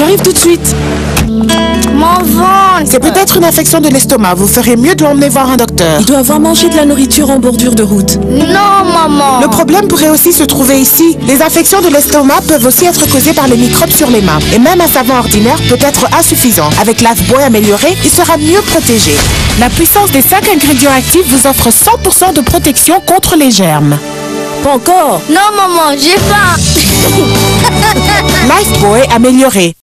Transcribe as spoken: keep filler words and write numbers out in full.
J'arrive tout de suite. Mon ventre. C'est peut-être une infection de l'estomac. Vous ferez mieux de l'emmener voir un docteur. Il doit avoir mangé de la nourriture en bordure de route. Non, maman. Le problème pourrait aussi se trouver ici. Les infections de l'estomac peuvent aussi être causées par les microbes sur les mains. Et même un savon ordinaire peut être insuffisant. Avec Lifebuoy amélioré, il sera mieux protégé. La puissance des cinq ingrédients actifs vous offre cent pour cent de protection contre les germes. Pas encore. Non, maman, j'ai faim. Lifebuoy amélioré.